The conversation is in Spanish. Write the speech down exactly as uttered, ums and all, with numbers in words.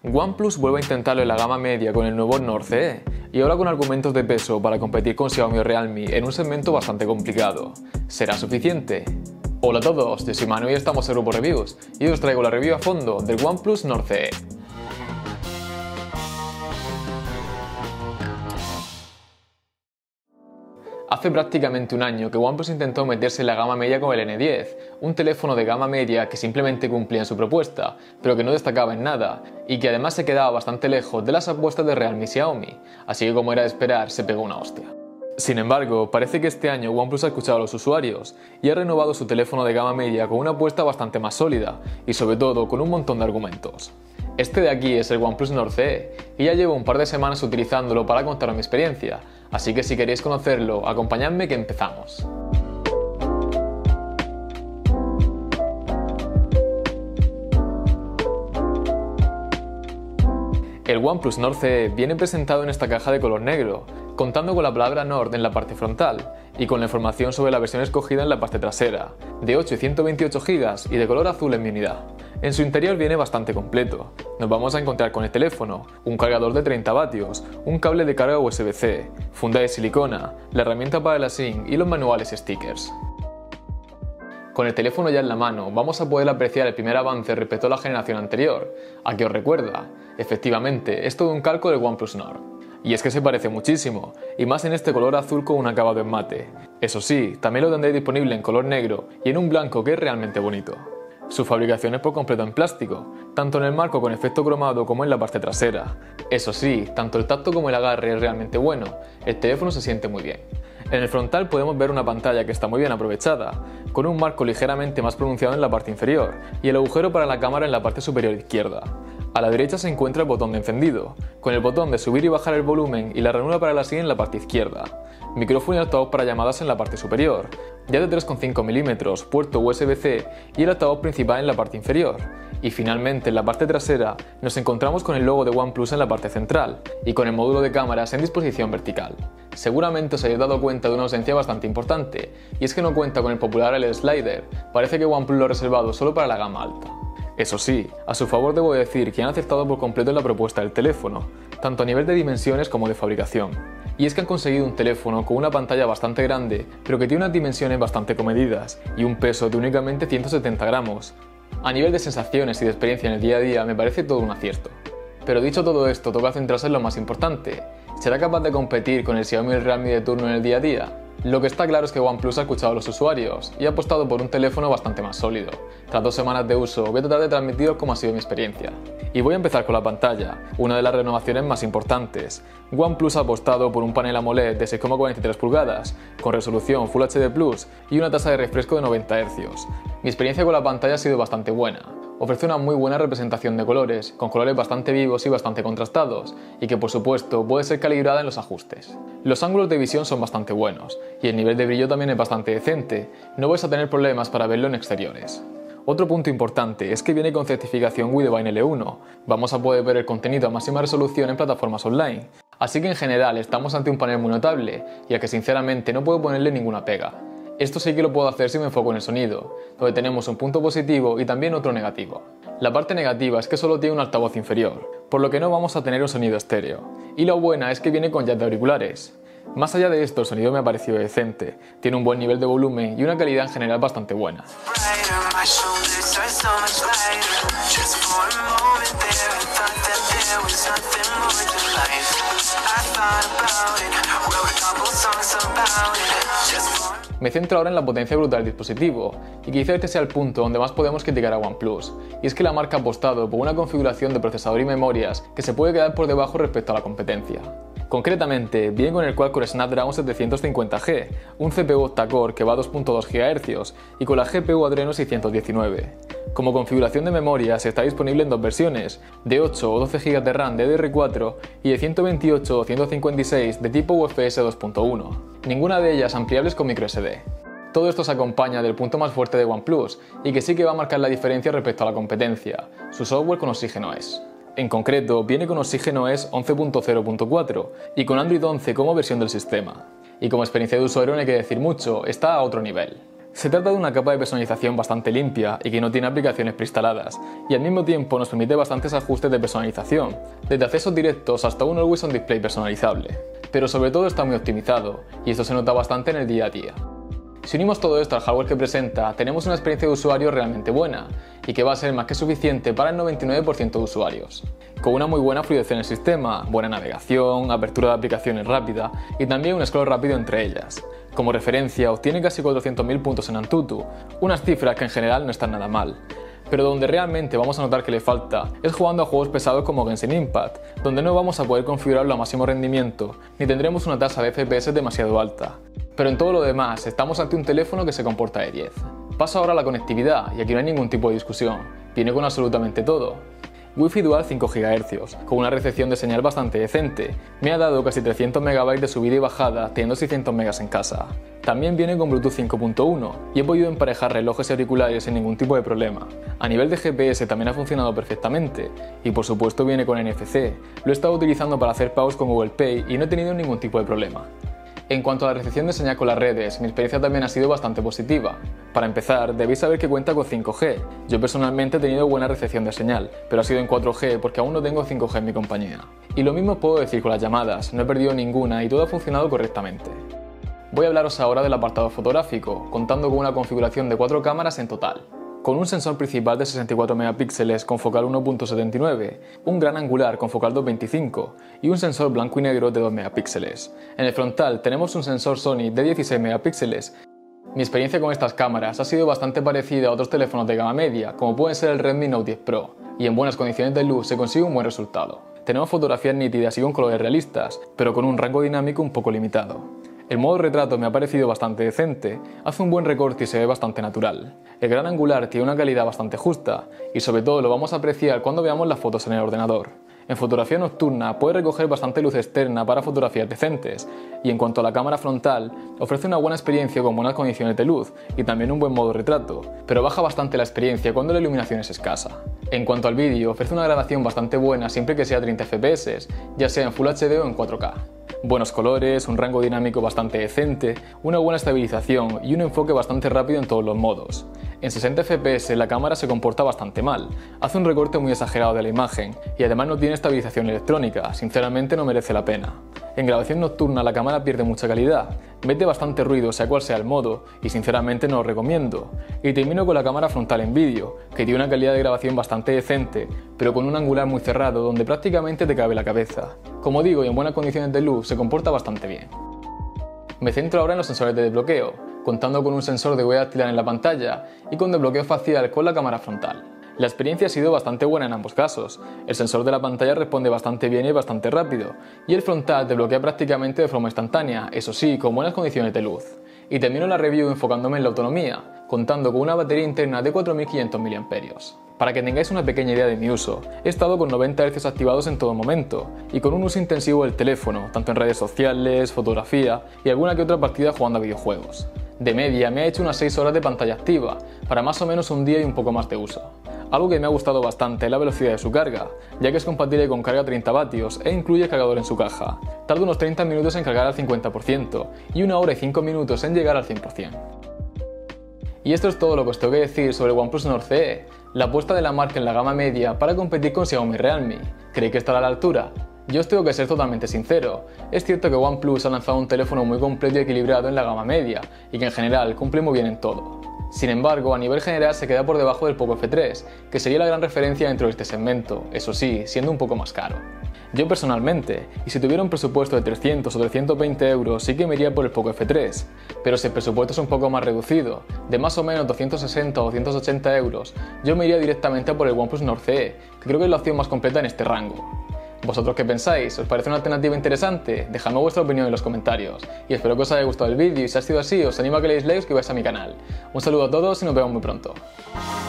OnePlus vuelve a intentarlo en la gama media con el nuevo Nord C E y ahora con argumentos de peso para competir con Xiaomi o Realme en un segmento bastante complicado. ¿Será suficiente? Hola a todos, yo soy Manu y estamos en Grupo Reviews y os traigo la review a fondo del OnePlus Nord C E. Hace prácticamente un año que OnePlus intentó meterse en la gama media con el N diez, un teléfono de gama media que simplemente cumplía en su propuesta, pero que no destacaba en nada, y que además se quedaba bastante lejos de las apuestas de Realme y Xiaomi, así que como era de esperar, se pegó una hostia. Sin embargo, parece que este año OnePlus ha escuchado a los usuarios y ha renovado su teléfono de gama media con una apuesta bastante más sólida, y sobre todo con un montón de argumentos. Este de aquí es el OnePlus Nord C E y ya llevo un par de semanas utilizándolo para contaros mi experiencia, así que si queréis conocerlo, acompañadme que empezamos. El OnePlus Nord C E viene presentado en esta caja de color negro, contando con la palabra Nord en la parte frontal y con la información sobre la versión escogida en la parte trasera, de ocho y ciento veintiocho gigas y de color azul en mi unidad. En su interior viene bastante completo. Nos vamos a encontrar con el teléfono, un cargador de treinta vatios, un cable de carga U S B C, funda de silicona, la herramienta para la SIM y los manuales stickers. Con el teléfono ya en la mano, vamos a poder apreciar el primer avance respecto a la generación anterior. ¿A qué os recuerda? Efectivamente, es todo un calco del OnePlus Nord. Y es que se parece muchísimo, y más en este color azul con un acabado en mate. Eso sí, también lo tendréis disponible en color negro y en un blanco que es realmente bonito. Su fabricación es por completo en plástico, tanto en el marco con efecto cromado como en la parte trasera. Eso sí, tanto el tacto como el agarre es realmente bueno, el teléfono se siente muy bien. En el frontal podemos ver una pantalla que está muy bien aprovechada, con un marco ligeramente más pronunciado en la parte inferior y el agujero para la cámara en la parte superior izquierda. A la derecha se encuentra el botón de encendido, con el botón de subir y bajar el volumen y la ranura para la SIM en la parte izquierda. Micrófono y altavoz para llamadas en la parte superior, ya de tres coma cinco milímetros, puerto U S B C y el altavoz principal en la parte inferior. Y finalmente en la parte trasera nos encontramos con el logo de OnePlus en la parte central y con el módulo de cámaras en disposición vertical. Seguramente os habéis dado cuenta de una ausencia bastante importante, y es que no cuenta con el popular L E D Slider, parece que OnePlus lo ha reservado solo para la gama alta. Eso sí, a su favor debo decir que han acertado por completo en la propuesta del teléfono, tanto a nivel de dimensiones como de fabricación. Y es que han conseguido un teléfono con una pantalla bastante grande, pero que tiene unas dimensiones bastante comedidas y un peso de únicamente ciento setenta gramos. A nivel de sensaciones y de experiencia en el día a día me parece todo un acierto. Pero dicho todo esto, toca centrarse en lo más importante. ¿Será capaz de competir con el Xiaomi y el Realme de turno en el día a día? Lo que está claro es que OnePlus ha escuchado a los usuarios y ha apostado por un teléfono bastante más sólido. Tras dos semanas de uso voy a tratar de transmitiros cómo ha sido mi experiencia. Y voy a empezar con la pantalla, una de las renovaciones más importantes. OnePlus ha apostado por un panel AMOLED de seis coma cuarenta y tres pulgadas, con resolución Full H D plus y una tasa de refresco de noventa hercios. Mi experiencia con la pantalla ha sido bastante buena. Ofrece una muy buena representación de colores, con colores bastante vivos y bastante contrastados, y que por supuesto puede ser calibrada en los ajustes. Los ángulos de visión son bastante buenos, y el nivel de brillo también es bastante decente, no vais a tener problemas para verlo en exteriores. Otro punto importante es que viene con certificación Widevine L uno, vamos a poder ver el contenido a máxima resolución en plataformas online, así que en general estamos ante un panel muy notable, y al que sinceramente no puedo ponerle ninguna pega. Esto sí que lo puedo hacer si me enfoco en el sonido, donde tenemos un punto positivo y también otro negativo. La parte negativa es que solo tiene un altavoz inferior, por lo que no vamos a tener un sonido estéreo. Y lo buena es que viene con jack de auriculares. Más allá de esto, el sonido me ha parecido decente, tiene un buen nivel de volumen y una calidad en general bastante buena. Me centro ahora en la potencia bruta del dispositivo, y quizá este sea el punto donde más podemos criticar a OnePlus, y es que la marca ha apostado por una configuración de procesador y memorias que se puede quedar por debajo respecto a la competencia. Concretamente, viene con el Qualcomm Snapdragon setecientos cincuenta G, un C P U octa-core que va a dos punto dos gigahercios y con la G P U Adreno seiscientos diecinueve. Como configuración de memorias está disponible en dos versiones, de ocho o doce gigas de RAM de D D R cuatro y de ciento veintiocho o ciento cincuenta y seis de tipo U F S dos punto uno, ninguna de ellas ampliables con microSD. Todo esto se acompaña del punto más fuerte de OnePlus y que sí que va a marcar la diferencia respecto a la competencia, su software con Oxygen O S. En concreto, viene con Oxygen O S once punto cero punto cuatro y con Android once como versión del sistema. Y como experiencia de usuario no hay que decir mucho, está a otro nivel. Se trata de una capa de personalización bastante limpia y que no tiene aplicaciones preinstaladas, y al mismo tiempo nos permite bastantes ajustes de personalización, desde accesos directos hasta un Always On Display personalizable. Pero sobre todo está muy optimizado, y esto se nota bastante en el día a día. Si unimos todo esto al hardware que presenta, tenemos una experiencia de usuario realmente buena, y que va a ser más que suficiente para el noventa y nueve por ciento de usuarios. Con una muy buena fluidez en el sistema, buena navegación, apertura de aplicaciones rápida y también un scroll rápido entre ellas. Como referencia, obtiene casi cuatrocientos mil puntos en Antutu, unas cifras que en general no están nada mal. Pero donde realmente vamos a notar que le falta es jugando a juegos pesados como Genshin Impact, donde no vamos a poder configurarlo a máximo rendimiento, ni tendremos una tasa de F P S demasiado alta. Pero en todo lo demás, estamos ante un teléfono que se comporta de diez. Paso ahora a la conectividad, y aquí no hay ningún tipo de discusión, viene con absolutamente todo. Wi-Fi Dual cinco gigahercios, con una recepción de señal bastante decente, me ha dado casi trescientos megabytes de subida y bajada teniendo seiscientos megas en casa. También viene con Bluetooth cinco punto uno y he podido emparejar relojes y auriculares sin ningún tipo de problema. A nivel de G P S también ha funcionado perfectamente y por supuesto viene con N F C, lo he estado utilizando para hacer pagos con Google Pay y no he tenido ningún tipo de problema. En cuanto a la recepción de señal con las redes, mi experiencia también ha sido bastante positiva. Para empezar, debéis saber que cuenta con cinco G. Yo personalmente he tenido buena recepción de señal, pero ha sido en cuatro G porque aún no tengo cinco G en mi compañía. Y lo mismo puedo decir con las llamadas, no he perdido ninguna y todo ha funcionado correctamente. Voy a hablaros ahora del apartado fotográfico, contando con una configuración de cuatro cámaras en total. Con un sensor principal de sesenta y cuatro megapíxeles con focal uno punto setenta y nueve, un gran angular con focal dos punto veinticinco y un sensor blanco y negro de dos megapíxeles. En el frontal tenemos un sensor Sony de dieciséis megapíxeles. Mi experiencia con estas cámaras ha sido bastante parecida a otros teléfonos de gama media, como pueden ser el Redmi Note diez Pro, y en buenas condiciones de luz se consigue un buen resultado. Tenemos fotografías nítidas y con colores realistas, pero con un rango dinámico un poco limitado. El modo retrato me ha parecido bastante decente, hace un buen recorte y se ve bastante natural. El gran angular tiene una calidad bastante justa y sobre todo lo vamos a apreciar cuando veamos las fotos en el ordenador. En fotografía nocturna puede recoger bastante luz externa para fotografías decentes y en cuanto a la cámara frontal ofrece una buena experiencia con buenas condiciones de luz y también un buen modo retrato, pero baja bastante la experiencia cuando la iluminación es escasa. En cuanto al vídeo ofrece una grabación bastante buena siempre que sea treinta F P S, ya sea en Full H D o en cuatro K. Buenos colores, un rango dinámico bastante decente, una buena estabilización y un enfoque bastante rápido en todos los modos. En sesenta F P S la cámara se comporta bastante mal, hace un recorte muy exagerado de la imagen y además no tiene estabilización electrónica, sinceramente no merece la pena. En grabación nocturna la cámara pierde mucha calidad, mete bastante ruido sea cual sea el modo y sinceramente no lo recomiendo. Y termino con la cámara frontal en vídeo, que tiene una calidad de grabación bastante decente, pero con un angular muy cerrado donde prácticamente te cabe la cabeza. Como digo, y en buenas condiciones de luz se comporta bastante bien. Me centro ahora en los sensores de desbloqueo, contando con un sensor de huella dactilar en la pantalla y con desbloqueo facial con la cámara frontal. La experiencia ha sido bastante buena en ambos casos, el sensor de la pantalla responde bastante bien y bastante rápido, y el frontal desbloquea prácticamente de forma instantánea, eso sí, con buenas condiciones de luz. Y termino la review enfocándome en la autonomía, contando con una batería interna de cuatro mil quinientos miliamperios hora. Para que tengáis una pequeña idea de mi uso, he estado con noventa hercios activados en todo momento, y con un uso intensivo del teléfono, tanto en redes sociales, fotografía y alguna que otra partida jugando a videojuegos. De media me ha hecho unas seis horas de pantalla activa, para más o menos un día y un poco más de uso. Algo que me ha gustado bastante es la velocidad de su carga, ya que es compatible con carga treinta vatios e incluye cargador en su caja. Tarda unos treinta minutos en cargar al cincuenta por ciento y una hora y cinco minutos en llegar al cien por cien. Y esto es todo lo que os tengo que decir sobre el OnePlus Nord C E, la apuesta de la marca en la gama media para competir con Xiaomi y Realme. ¿Creéis que estará a la altura? Yo os tengo que ser totalmente sincero, es cierto que OnePlus ha lanzado un teléfono muy completo y equilibrado en la gama media, y que en general cumple muy bien en todo. Sin embargo, a nivel general se queda por debajo del Poco F tres, que sería la gran referencia dentro de este segmento, eso sí, siendo un poco más caro. Yo personalmente, y si tuviera un presupuesto de trescientos o trescientos veinte euros sí que me iría por el Poco F tres, pero si el presupuesto es un poco más reducido, de más o menos doscientos sesenta o doscientos ochenta euros, yo me iría directamente por el OnePlus Nord C E, que creo que es la opción más completa en este rango. ¿Vosotros qué pensáis? ¿Os parece una alternativa interesante? Dejadme vuestra opinión en los comentarios. Y espero que os haya gustado el vídeo y si ha sido así, os animo a que le deis like y que vais a mi canal. Un saludo a todos y nos vemos muy pronto.